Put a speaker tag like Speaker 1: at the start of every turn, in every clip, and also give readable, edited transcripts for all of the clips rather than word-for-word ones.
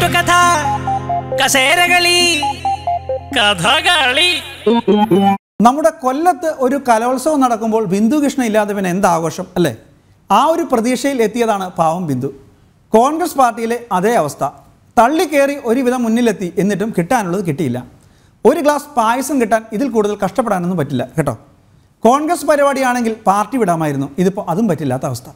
Speaker 1: കെട്ടുകഥ, കസേരകളി, കഥകളി.
Speaker 2: നമ്മുടെ കൊല്ലത്ത് ഒരു കലോത്സവം നടക്കുമ്പോൾ ബിന്ദു കൃഷ്ണ ഇല്ലാതെ പിന്നെ എന്താഘോഷം അല്ലേ? ആ ഒരു പ്രതീക്ഷയിൽ എത്തിയതാണ് പാവം ബിന്ദു. കോൺഗ്രസ് പാർട്ടിയിലെ അതേ അവസ്ഥ. തള്ളിക്കേറി ഒരുവിധം മുന്നിലെത്തി, എന്നിട്ടും കിട്ടാനുള്ളത് കിട്ടിയില്ല. ഒരു ഗ്ലാസ് പായസം കിട്ടാൻ ഇതിൽ കൂടുതൽ കഷ്ടപ്പെടാനൊന്നും പറ്റില്ല കേട്ടോ. കോൺഗ്രസ് പരിപാടിയാണെങ്കിൽ പാർട്ടി വിടാമായിരുന്നു. ഇതിപ്പോൾ അതും പറ്റില്ലാത്ത അവസ്ഥ.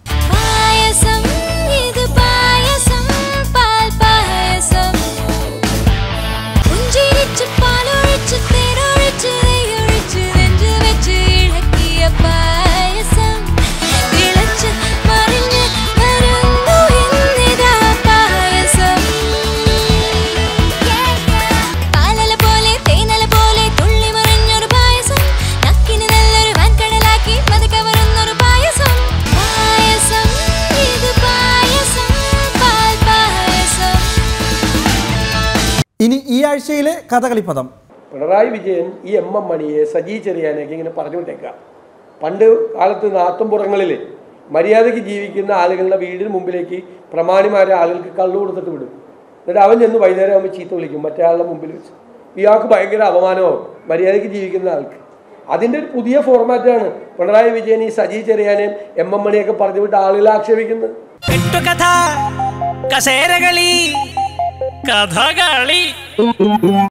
Speaker 2: ഇനി ഈ ആഴ്ചയിലെ കഥകളിപ്പദം.
Speaker 3: പിണറായി വിജയൻ ഈ എം എം മണിയെ സജി ചെറിയാനൊക്കെ ഇങ്ങനെ പറഞ്ഞു വിട്ടേക്കാം. പണ്ട് കാലത്ത് നാട്ടുംപുറങ്ങളിൽ മര്യാദയ്ക്ക് ജീവിക്കുന്ന ആളുകളുടെ വീടിന് മുമ്പിലേക്ക് പ്രമാണിമാരെ ആളുകൾക്ക് കള്ളു കൊടുത്തിട്ട് വിടും. എന്നിട്ട് അവൻ ചെന്ന് വൈകുന്നേരം ആകുമ്പോൾ ചീത്ത വിളിക്കും മറ്റേ മുമ്പിൽ വെച്ച്. ഇയാൾക്ക് ഭയങ്കര അപമാനമാവും മര്യാദയ്ക്ക് ജീവിക്കുന്ന ആൾക്ക്. അതിൻ്റെ ഒരു പുതിയ ഫോർമാറ്റാണ് പിണറായി വിജയൻ ഈ സജി ചെറിയാനെയും എം എം മണിയൊക്കെ പറഞ്ഞു വിട്ട് ആളുകളെ ആക്ഷേപിക്കുന്നത്.
Speaker 1: കെട്ടുകഥ, കസേരകളി, കഥകളി.